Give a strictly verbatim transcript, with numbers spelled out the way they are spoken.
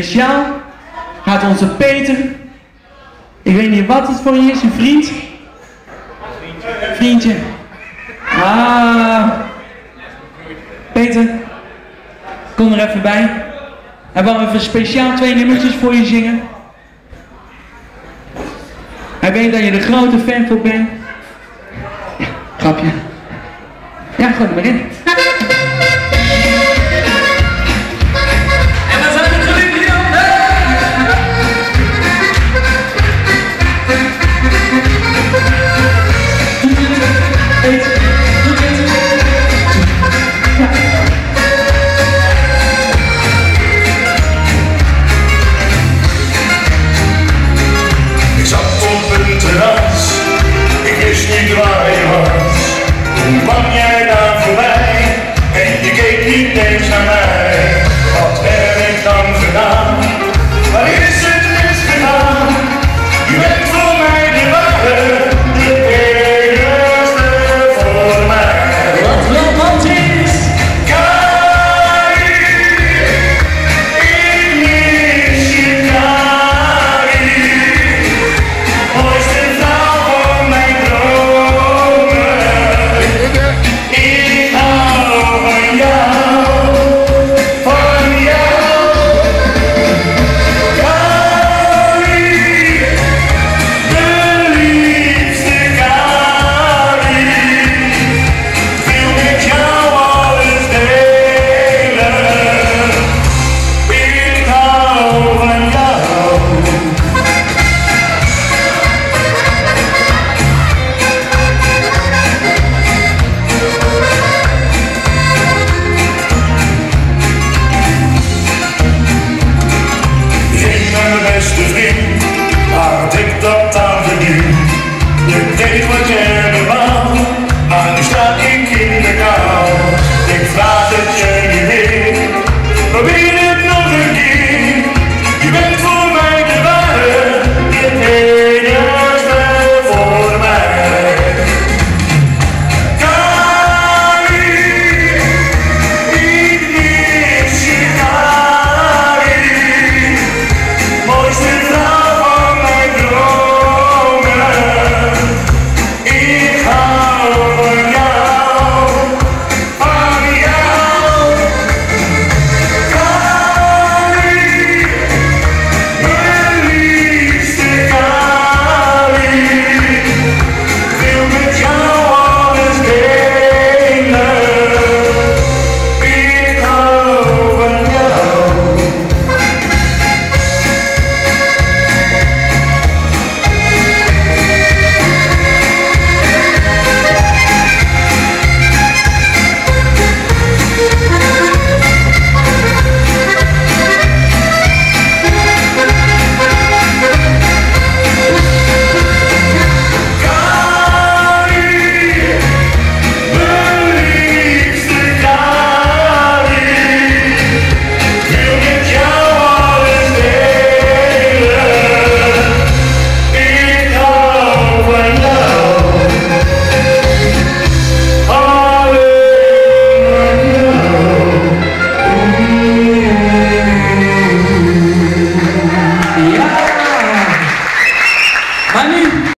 speciaal gaat onze Peter, ik weet niet wat het voor je is, een vriend? Vriendje. Ah. Peter, kom er even bij. Hij wil even speciaal twee nummertjes voor je zingen. Hij weet dat je er grote fan van bent. Ja, grapje. Ja, gooi er maar in. En dan zijn we terug hier. Ik zat op een terras, ik wist niet waar je was. Toen kwam jij